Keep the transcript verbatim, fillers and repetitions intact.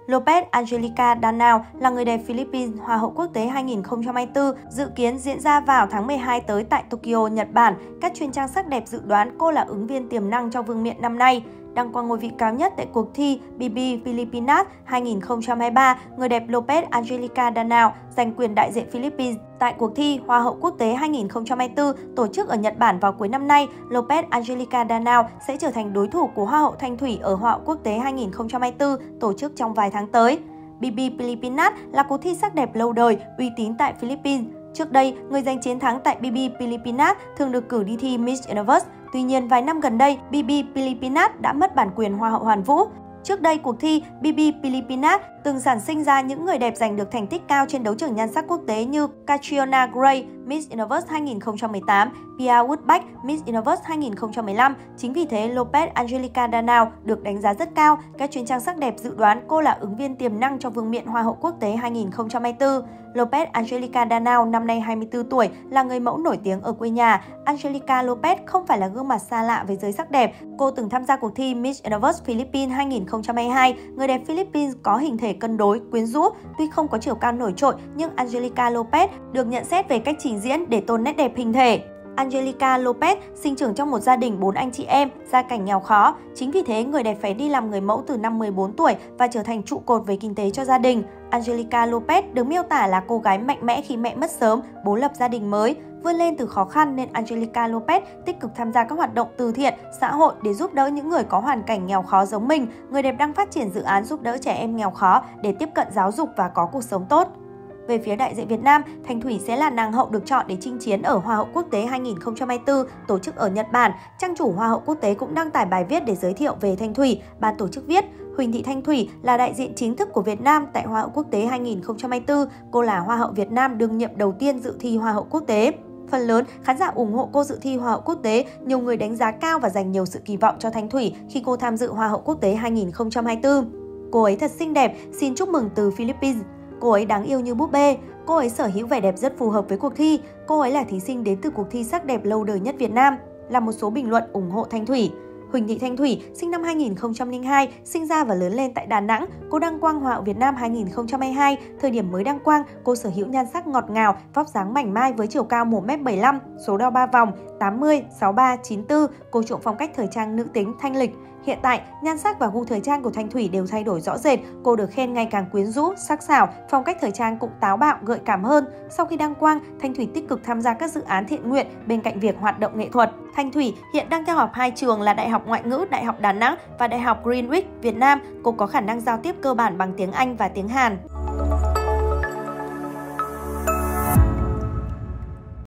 Lopez Angelica Danao là người đẹp Philippines Hoa hậu quốc tế hai nghìn không trăm hai mươi tư, dự kiến diễn ra vào tháng mười hai tới tại Tokyo, Nhật Bản. Các chuyên trang sắc đẹp dự đoán cô là ứng viên tiềm năng cho vương miện năm nay. Đăng quang ngôi vị cao nhất tại cuộc thi bê bê Filipinas hai nghìn không trăm hai mươi ba, người đẹp Lopez Angelica Danao giành quyền đại diện Philippines tại cuộc thi Hoa hậu quốc tế hai nghìn không trăm hai mươi tư tổ chức ở Nhật Bản vào cuối năm nay. Lopez Angelica Danao sẽ trở thành đối thủ của Hoa hậu Thanh Thủy ở Hoa hậu quốc tế hai nghìn không trăm hai mươi tư tổ chức trong vài tháng tới. bê bê Filipinas là cuộc thi sắc đẹp lâu đời, uy tín tại Philippines. Trước đây, người giành chiến thắng tại bê bê Filipinas thường được cử đi thi Miss Universe. Tuy nhiên, vài năm gần đây, bê bê Filipinas đã mất bản quyền Hoa hậu Hoàn Vũ. Trước đây, cuộc thi bê bê Filipinas từng sản sinh ra những người đẹp giành được thành tích cao trên đấu trường nhan sắc quốc tế như Catriona Gray, Miss Universe hai nghìn không trăm mười tám, Pia Woodbuck, Miss Universe hai nghìn không trăm mười lăm. Chính vì thế, Lopez Angelica Danao được đánh giá rất cao. Các chuyên trang sắc đẹp dự đoán cô là ứng viên tiềm năng cho vương miện Hoa hậu quốc tế hai nghìn không trăm hai mươi tư. Lopez Angelica Danao năm nay hai mươi tư tuổi, là người mẫu nổi tiếng ở quê nhà. Angelica Lopez không phải là gương mặt xa lạ với giới sắc đẹp. Cô từng tham gia cuộc thi Miss Universe Philippines hai nghìn không trăm hai mươi hai. Người đẹp Philippines có hình thể cân đối, quyến rũ, tuy không có chiều cao nổi trội, nhưng Angelica Lopez được nhận xét về cách trình diễn để tôn nét đẹp hình thể. Angelica Lopez sinh trưởng trong một gia đình bốn anh chị em, gia cảnh nghèo khó. Chính vì thế, người đẹp phải đi làm người mẫu từ năm mười bốn tuổi và trở thành trụ cột về kinh tế cho gia đình. Angelica Lopez được miêu tả là cô gái mạnh mẽ khi mẹ mất sớm, bố lập gia đình mới. Vươn lên từ khó khăn nên Angelica Lopez tích cực tham gia các hoạt động từ thiện, xã hội để giúp đỡ những người có hoàn cảnh nghèo khó giống mình. Người đẹp đang phát triển dự án giúp đỡ trẻ em nghèo khó để tiếp cận giáo dục và có cuộc sống tốt. Về phía đại diện Việt Nam, Thanh Thủy sẽ là nàng hậu được chọn để chinh chiến ở Hoa hậu quốc tế hai nghìn không trăm hai mươi tư tổ chức ở Nhật Bản. Trang chủ Hoa hậu quốc tế cũng đăng tải bài viết để giới thiệu về Thanh Thủy. Ban tổ chức viết, Huỳnh Thị Thanh Thủy là đại diện chính thức của Việt Nam tại Hoa hậu quốc tế hai nghìn không trăm hai mươi tư. Cô là Hoa hậu Việt Nam đương nhiệm đầu tiên dự thi Hoa hậu quốc tế. Phần lớn, khán giả ủng hộ cô dự thi Hoa hậu quốc tế, nhiều người đánh giá cao và dành nhiều sự kỳ vọng cho Thanh Thủy khi cô tham dự Hoa hậu quốc tế hai nghìn không trăm hai mươi tư. Cô ấy thật xinh đẹp, xin chúc mừng từ Philippines. Cô ấy đáng yêu như búp bê. Cô ấy sở hữu vẻ đẹp rất phù hợp với cuộc thi. Cô ấy là thí sinh đến từ cuộc thi sắc đẹp lâu đời nhất Việt Nam, là một số bình luận ủng hộ Thanh Thủy. Huỳnh Thị Thanh Thủy, sinh năm hai nghìn không trăm lẻ hai, sinh ra và lớn lên tại Đà Nẵng. Cô đăng quang Hoa hậu Việt Nam hai nghìn không trăm hai mươi hai. Thời điểm mới đăng quang, cô sở hữu nhan sắc ngọt ngào, vóc dáng mảnh mai với chiều cao một mét bảy mươi lăm, số đo ba vòng, tám mươi, sáu mươi ba, chín mươi tư. Cô chuộng phong cách thời trang nữ tính, thanh lịch. Hiện tại, nhan sắc và gu thời trang của Thanh Thủy đều thay đổi rõ rệt. Cô được khen ngày càng quyến rũ, sắc sảo, phong cách thời trang cũng táo bạo, gợi cảm hơn. Sau khi đăng quang, Thanh Thủy tích cực tham gia các dự án thiện nguyện bên cạnh việc hoạt động nghệ thuật. Thanh Thủy hiện đang theo học hai trường là Đại học Ngoại ngữ Đại học Đà Nẵng và Đại học Greenwich, Việt Nam. Cô có khả năng giao tiếp cơ bản bằng tiếng Anh và tiếng Hàn.